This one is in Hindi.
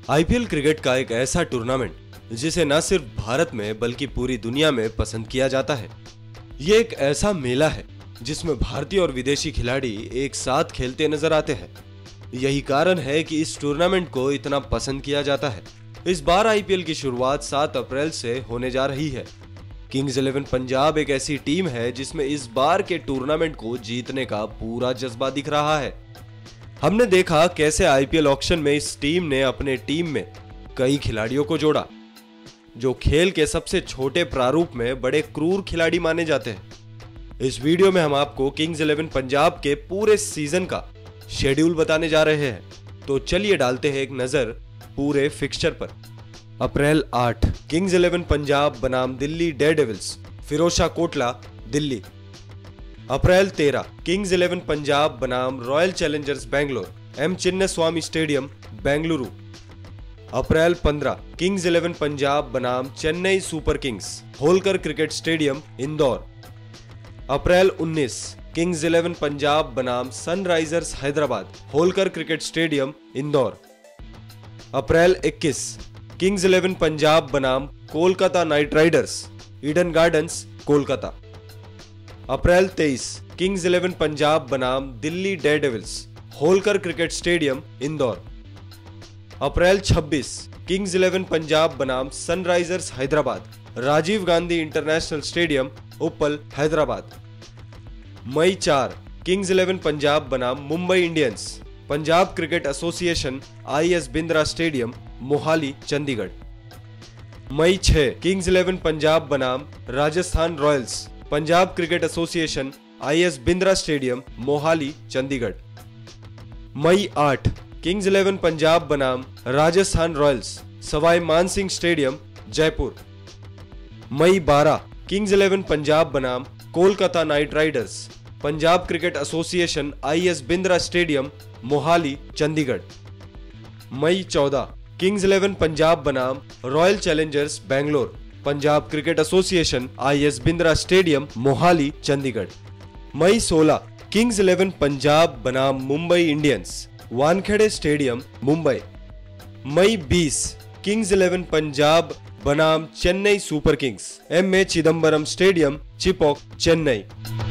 आईपीएल क्रिकेट का एक ऐसा टूर्नामेंट जिसे न सिर्फ भारत में बल्कि पूरी दुनिया में पसंद किया जाता है। ये एक ऐसा मेला है जिसमें भारतीय और विदेशी खिलाड़ी एक साथ खेलते नजर आते हैं। यही कारण है कि इस टूर्नामेंट को इतना पसंद किया जाता है। इस बार आईपीएल की शुरुआत 7 अप्रैल से होने जा रही है। किंग्स 11 पंजाब एक ऐसी टीम है जिसमें इस बार के टूर्नामेंट को जीतने का पूरा जज्बा दिख रहा है। हमने देखा कैसे आईपीएल ऑक्शन में इस टीम ने अपने टीम में कई खिलाड़ियों को जोड़ा जो खेल के सबसे छोटे प्रारूप में बड़े क्रूर खिलाड़ी माने जाते हैं। इस वीडियो में हम आपको किंग्स 11 पंजाब के पूरे सीजन का शेड्यूल बताने जा रहे हैं। तो चलिए डालते हैं एक नजर पूरे फिक्सचर पर। अप्रैल 8 किंग्स 11 पंजाब बनाम Delhi Daredevils, Firozshah Kotla, Delhi. April 13 Kings 11 Punjab बनाम Royal Challengers Bangalore, M Chinnaswamy Stadium, Bengaluru. April 15 Kings 11 Punjab बनाम Chennai Super Kings, Holkar Cricket Stadium, Indore. April 19 Kings 11 Punjab बनाम Sunrisers Hyderabad, Holkar Cricket Stadium, Indore. April 21 Kings 11 Punjab बनाम Kolkata Knight Riders, Eden Gardens, Kolkata. April 23 Kings 11 Punjab बनाम Delhi Daredevils, Holkar Cricket Stadium, Indore. April 26 Kings 11 Punjab बनाम Sunrisers Hyderabad, Rajiv Gandhi International Stadium, Uppal, Hyderabad. मई 4 किंग्स 11 पंजाब बनाम Mumbai Indians, Punjab Cricket Association, IS Bindra Stadium, Mohali, Chandigarh. मई 6 किंग्स 11 पंजाब बनाम Rajasthan Royals, Punjab Cricket Association, IS Bindra Stadium, Mohali, Chandigarh. मई 8 किंग्स 11 पंजाब बनाम राजस्थान रॉयल्स, सवाई मानसिंह स्टेडियम, जयपुर। मई 12 किंग्स 11 पंजाब बनाम Kolkata Knight Riders, Punjab Cricket Association, IS Bindra Stadium, Mohali, Chandigarh. मई 14 किंग्स 11 पंजाब बनाम Royal Challengers Bangalore, Punjab Cricket Association, IS Bindra Stadium, Mohali, Chandigarh. मई 16 किंग्स 11 पंजाब बनाम मुंबई इंडियंस, वानखेड़े स्टेडियम, मुंबई। मई 20 किंग्स 11 पंजाब बनाम Chennai Super Kings, MA Chidambaram Stadium, Chepauk, Chennai.